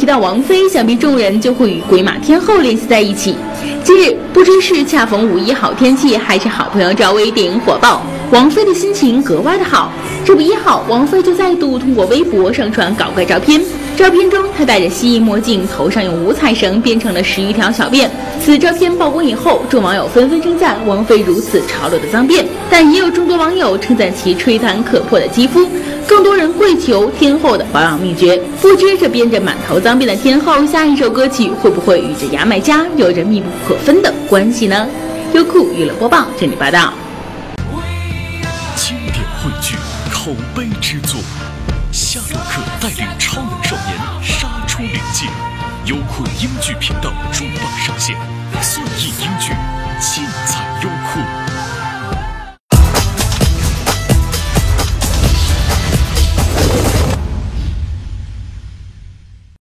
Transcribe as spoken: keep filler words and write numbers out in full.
到王菲，想必众人就会与鬼马天后联系在一起。近日，不知是恰逢五一好天气，还是好朋友赵薇电影火爆，王菲的心情格外的好。这不一号，王菲就再度通过微博上传搞怪照片。照片中，她戴着蜥蜴墨镜，头上用五彩绳编成了十余条小辫。此照片曝光以后，众网友纷纷称赞王菲如此潮流的脏辫，但也有众多网友称赞其吹弹可破的肌肤。更多人跪求天后的保养秘诀。不知这编着满头脏辫的天后，下一首歌曲会不会与这牙买加有着密不可分的关系呢？优酷娱乐播报这里报道。 经典汇聚，口碑之作，夏洛克带领超能少年杀出灵界，优酷英剧频道重磅上线，最硬英剧尽在优酷。